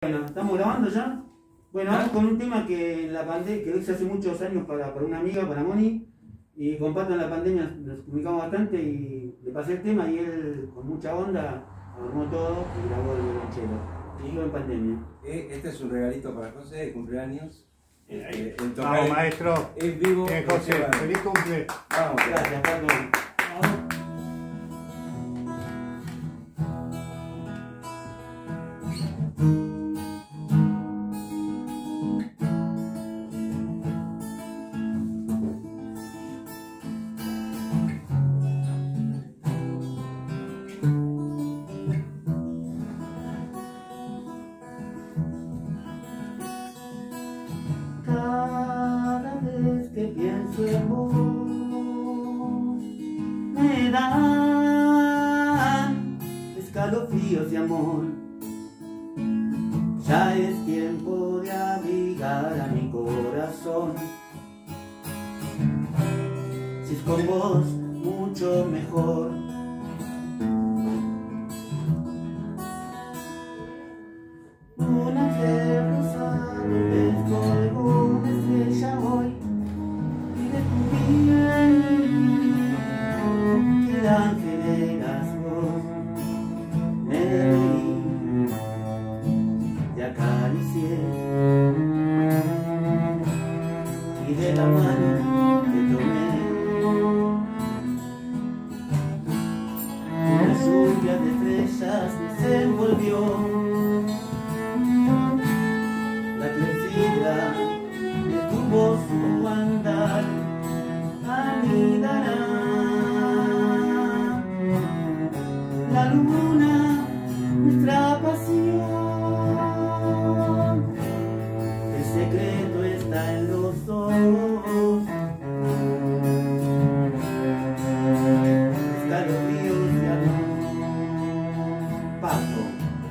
Bueno, ¿estamos grabando ya? Bueno, vamos con un tema que en la pandemia, que lo hice hace muchos años para una amiga, para Moni, y comparto en la pandemia, nos comunicamos bastante y le pasé el tema y él con mucha onda armó todo y grabó el violonchelo. Y en pandemia. Este es un regalito para José de cumpleaños. Vamos, maestro. En vivo. José, feliz cumple. Vamos, Gracias, Paco. Cada vez que pienso en vos me dan escalofríos de amor. Ya es tiempo de abrigar a mi corazón. Si es con vos, mucho mejor. Un ángel rosado descolgó una estrella hoy y descubrí que el ángel eras vos. Me reí, te acaricié y de la mano te tomé. Una lluvia de estrellas nos envolvió. Detuvo su andar, anidará la luna, nuestra pasión. El secreto está en los dos. Escalofríos de amor. Paco.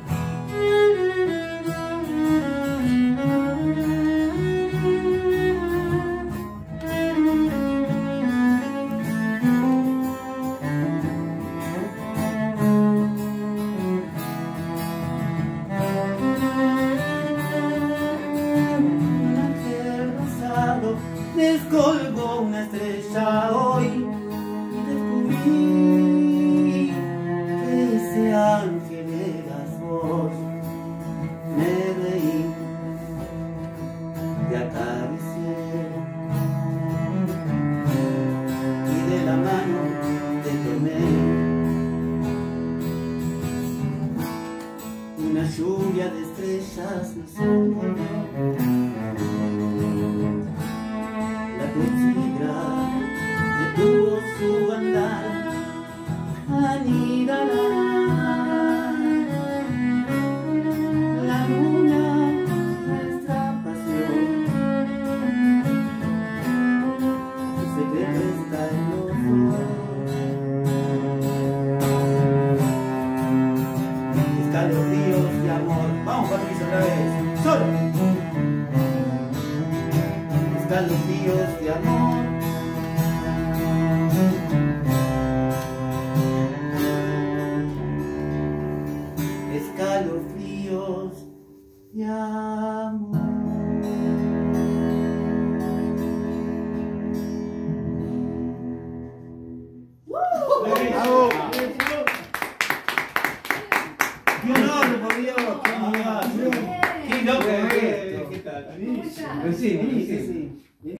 Descolgó una estrella hoy y descubrí que ese ángel eras vos. Me reí, te acaricié y de la mano te tomé. Una lluvia de estrellas nos envolvió. Detuvo su andar, anidará la luna, nuestra pasión. El secreto está en los dos. Escalofríos de amor. Vamos, Patricio, otra vez. Solo. Escalofríos de amor. Escalofríos de amor. ¡Bravo! ¡Qué honor, por Dios! ¡Qué loco! ¿Qué tal? Sí, sí.